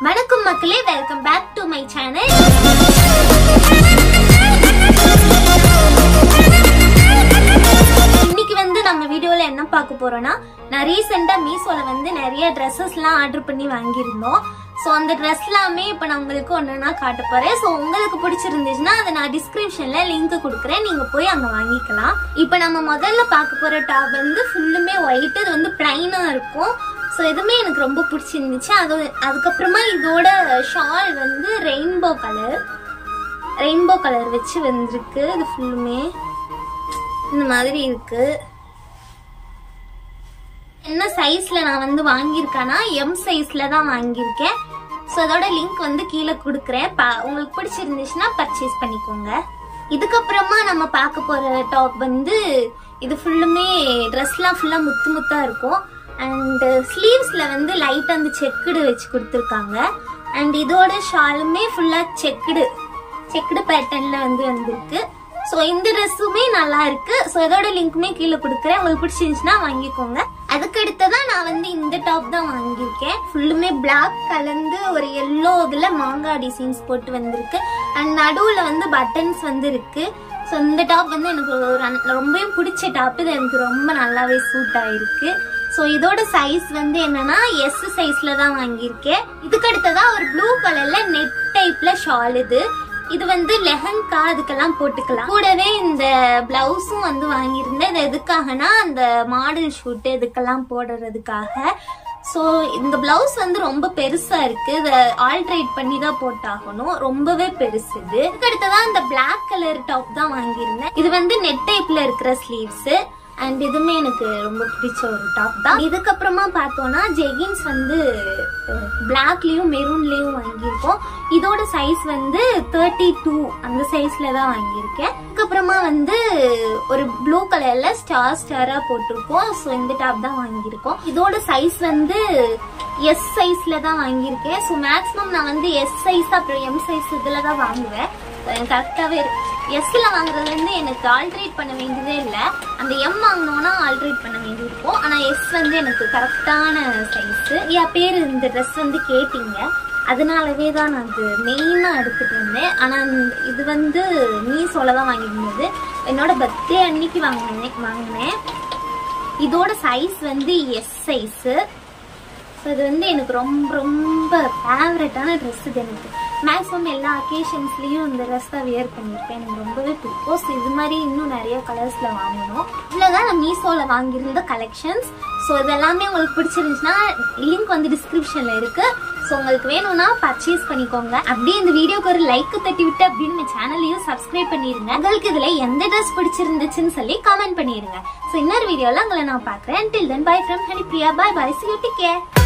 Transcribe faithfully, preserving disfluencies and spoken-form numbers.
வணக்கம் மக்களே, welcome back to my channel. இன்னைக்கு வந்து நம்ம வீடியோல என்ன பார்க்க போறோம்னா, நான் ரீசெண்டா மீஷோல வந்து நிறைய ட்ரெஸ்ஸஸ் எல்லாம் ஆர்டர் பண்ணி வாங்கியிருந்தோம். சோ அந்த ட்ரெஸ் எல்லாமே இப்ப நான் உங்களுக்கு ஒன்னொன்னா காட்ட போறேன். சோ உங்களுக்கு பிடிச்சிருந்துச்சுன்னா அதை நான் டிஸ்கிரிப்ஷன்ல லிங்க் கொடுக்குறேன், நீங்க போய் அங்க வாங்கிக்கலாம். இப்ப நம்ம முதல்ல பார்க்க போற டாப் வந்து ஃபுல்லுமே ஒயிட், இது வந்து பிளைனா இருக்கும். ஸோ இதுவுமே எனக்கு ரொம்ப பிடிச்சிருந்துச்சு. அது அதுக்கப்புறமா இதோட ஷால் வந்து ரெயின்போ கலர் ரெயின்போ கலர் வச்சு வந்திருக்கு. இது ஃபுல்லுமே இந்த மாதிரி இருக்கு. என்ன சைஸ்ல நான் வந்து வாங்கியிருக்கேன்னா எம் சைஸ்ல தான் வாங்கியிருக்கேன். ஸோ அதோட லிங்க் வந்து கீழே கொடுக்குறேன், உங்களுக்கு பிடிச்சிருந்துச்சுன்னா பர்ச்சேஸ் பண்ணிக்கோங்க. இதுக்கப்புறமா நம்ம பார்க்க போற டாப் வந்து இது ஃபுல்லுமே ட்ரெஸ்லாம் ஃபுல்லா முத்து முத்தா இருக்கும். அண்ட் ஸ்லீவ்ஸ்ல வந்து லைட் அந்த செக்குடு வச்சு கொடுத்துருக்காங்க. அண்ட் இதோட ஷாலுமே ஃபுல்லா செக்குடு செக்குடு பேட்டர்ன்ல வந்து வந்திருக்கு. ஸோ இந்த ட்ரெஸ்ஸுமே நல்லா இருக்கு. ஸோ இதோட லிங்க்குமே கீழே கொடுக்குறேன், உங்களுக்கு பிடிச்சிருந்துச்சுன்னா வாங்கிக்கோங்க. அதுக்கு அடுத்ததான் நான் வந்து இந்த டாப் தான் வாங்கியிருக்கேன். ஃபுல்லுமே பிளாக் கலந்து ஒரு எல்லோ இதுல மாங்காய் டிசைன்ஸ் போட்டு வந்திருக்கு. அண்ட் நடுவுல வந்து பட்டன்ஸ் வந்து இருக்கு. ஸோ இந்த டாப் வந்து எனக்கு ரொம்பவே பிடிச்ச டாப். இது எனக்கு ரொம்ப நல்லாவே சூட் ஆயிருக்கு. சோ இதோட சைஸ் வந்து என்னன்னா எஸ் சைஸ்ல தான் வாங்கியிருக்கேன். இதுக்கு அடுத்ததா ஒரு ப்ளூ கலர்ல நெட் டைப்ல ஷால். இது இது வந்து லெஹங்கா அதுக்கெல்லாம் போட்டுக்கலாம். கூடவே இந்த பிளவுஸும் வந்து வாங்கியிருந்தேன். இது எதுக்காகனா அந்த மாடல் ஷூட் இதுக்கெல்லாம் போடுறதுக்காக. சோ இந்த பிளவுஸ் வந்து ரொம்ப பெருசா இருக்கு, இதை ஆல்ட்ரேட் பண்ணி தான் போட்டாகணும், ரொம்பவே பெருசு. இது இதுக்கு அடுத்ததான் இந்த பிளாக் கலர் டாப் தான் வாங்கியிருந்தேன். இது வந்து நெட் டைப்ல இருக்கிற ஸ்லீவ்ஸ். அண்ட் இதுமே எனக்கு ரொம்ப பிடிச்ச ஒரு டாப் தான். இதுக்கப்புறமா பார்த்தோம்னா ஜெகின்ஸ் வந்து பிளாக்லயும் மெரூன்லயும் வாங்கியிருக்கோம். இதோட சைஸ் வந்து தேர்ட்டி டூ அந்த சைஸ்ல தான் வாங்கியிருக்கேன். அதுக்கப்புறமா வந்து ஒரு ப்ளூ கலர்ல ஸ்டார் ஸ்டாரா போட்டிருக்கோம். ஸோ இந்த டாப் தான் வாங்கியிருக்கோம். இதோட சைஸ் வந்து எஸ் சைஸ்ல தான் வாங்கியிருக்கேன். ஸோ மேக்ஸிமம் நான் வந்து எஸ் சைஸ் அப்புறம் எம் சைஸ் இதுல தான் வாங்குவேன். கரெக்டாவே இருக்கு. எஸ்ல வாங்குறதுல இருந்து எனக்கு ஆல்ட்ரேட் பண்ண வேண்டியதே இல்லை. அந்த எம் வாங்கினோம்னா ஆல்ட்ரேட் பண்ண வேண்டி இருக்கும். ஆனா எஸ் வந்து எனக்கு கரெக்டான சைஸ். என் பேர் இந்த ட்ரெஸ் வந்து கேட்டீங்க, அதனாலவே தான் நான் அது மெயினா எடுத்துட்டு வந்தேன். ஆனா இது வந்து மீஷோல தான் வாங்கியிருந்தது. என்னோட பர்த்டே அன்னைக்கு வாங்கினேன் வாங்கினேன் இதோட சைஸ் வந்து எஸ் சைஸ். ஸோ இது வந்து எனக்கு ரொம்ப ரொம்ப ஃபேவரட்டான ட்ரெஸ். இது எனக்கு மேக்ஸிமம் எல்லா அக்கேஷன்ஸ்லயும் இந்த ட்ரெஸ் தான் வியர் பண்ணியிருக்கேன். எனக்கு ரொம்பவே பிடிக்கும். ஸோ இது மாதிரி இன்னும் நிறைய கலர்ஸ்ல வாங்கணும். இவ்வளோதான் நான் மீஷோல வாங்கியிருந்த கலெக்ஷன்ஸ். ஸோ இதெல்லாமே உங்களுக்கு பிடிச்சிருந்துச்சுன்னா லிங்க் வந்து டிஸ்கிரிப்ஷன்ல இருக்கு. ஸோ உங்களுக்கு வேணும்னா பர்ச்சேஸ் பண்ணிக்கோங்க. அப்படியே இந்த வீடியோக்கு ஒரு லைக் தட்டி விட்டு அப்படின்னு நம்ம சேனலையும் சப்ஸ்கிரைப் பண்ணிருங்க. உங்களுக்கு இதுல எந்த ட்ரெஸ் பிடிச்சிருந்துச்சுன்னு சொல்லி கமெண்ட் பண்ணிருங்க. ஸோ இன்னொரு வீடியோல உங்களை நான் பாக்குறேன். Until then, bye from Hanipriya. Bye bye. See you. Take care.